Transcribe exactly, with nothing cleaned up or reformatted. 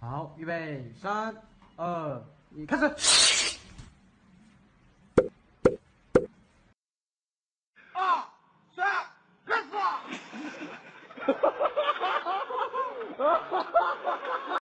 好，预备，三、二、一，开始。